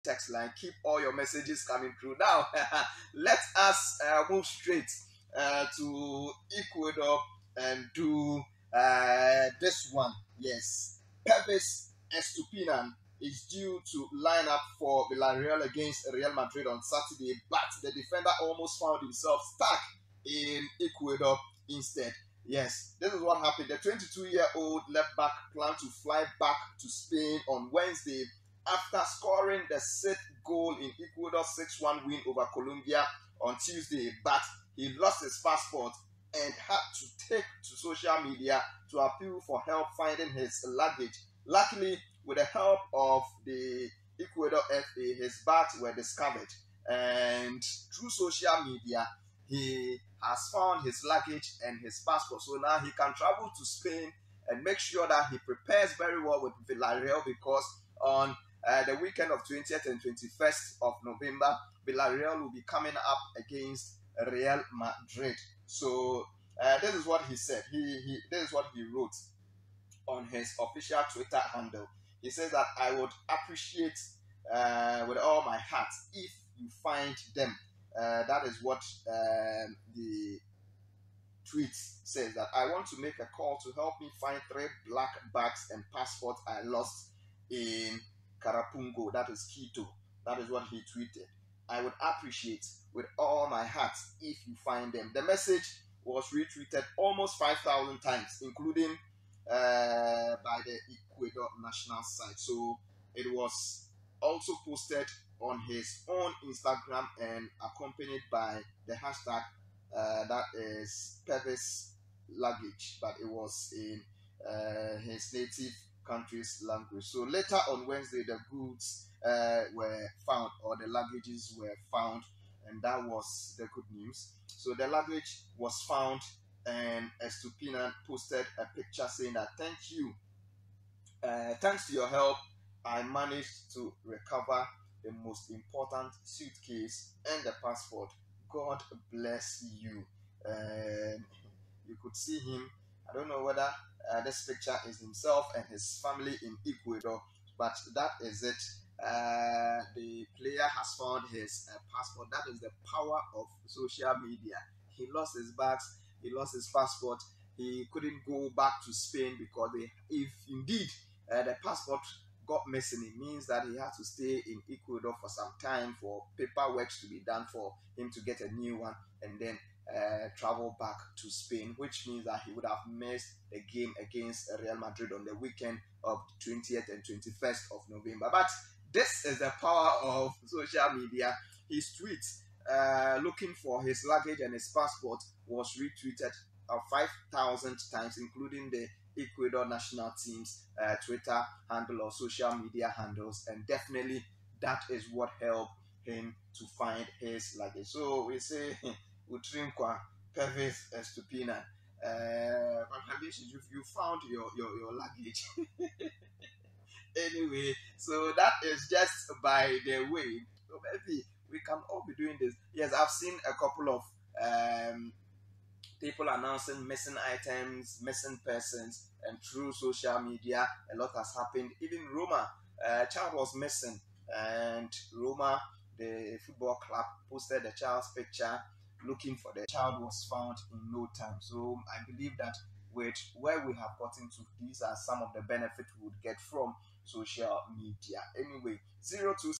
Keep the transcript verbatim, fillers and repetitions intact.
text line. Keep all your messages coming through. Now, let us uh, move straight uh, to Ecuador and do uh, this one. Yes, Pervis Estupinan is due to line up for Villarreal against Real Madrid on Saturday, but the defender almost found himself stuck in Ecuador instead. Yes, this is what happened. The twenty-two-year-old left back planned to fly back to Spain on Wednesday after scoring the sixth goal in Ecuador's six one win over Colombia on Tuesday, but he lost his passport and had to take to social media to appeal for help finding his luggage. Luckily, with the help of the Ecuador F A, his bags were discovered, and through social media, he has found his luggage and his passport. So now he can travel to Spain and make sure that he prepares very well with Villarreal, because on uh, the weekend of twentieth and twenty-first of November, Villarreal will be coming up against Real Madrid. So uh, this is what he said. He, he this is what he wrote on his official Twitter handle. He says that I would appreciate uh, with all my heart if you find them. Uh, that is what um, the tweet says, that I want to make a call to help me find three black bags and passports I lost in Carapungo, that is Quito. That is what he tweeted. I would appreciate with all my heart if you find them. The message was retweeted almost five thousand times, including uh, by the Ecuador national site. So it was also posted on his own Instagram and accompanied by the hashtag uh, that is Pervis luggage, but it was in uh, his native country's language. So later on Wednesday, the goods uh, were found, or the luggages were found, and that was the good news. So the luggage was found, and Estupinan posted a picture saying that thank you, uh, thanks to your help, I managed to recover the most important suitcase and the passport. God bless you. And you could see him. I don't know whether uh, this picture is himself and his family in Ecuador, but that is it. Uh, the player has found his uh, passport. That is the power of social media. He lost his bags, he lost his passport. He couldn't go back to Spain because they, if indeed uh, the passport got missing, it means that he had to stay in Ecuador for some time for paperwork to be done for him to get a new one, and then uh, travel back to Spain, which means that he would have missed the game against Real Madrid on the weekend of twentieth and twenty-first of November. But this is the power of social media. His tweet uh, looking for his luggage and his passport was retweeted uh, five thousand times, including the Ecuador national team's uh, Twitter handle or social media handles, and definitely that is what helped him to find his luggage. So we say, Utrinkwa, Pervis Estupinan, uh, congratulations, you, you found your, your, your luggage. Anyway, so that is just by the way. So maybe we can all be doing this. Yes, I've seen a couple of um, people announcing missing items, missing persons, and through social media, a lot has happened. Even Roma, a child was missing, and Roma, the football club, posted the child's picture looking for the child, was found in no time. So I believe that with where we have gotten to, these are some of the benefits we would get from social media. Anyway, zero two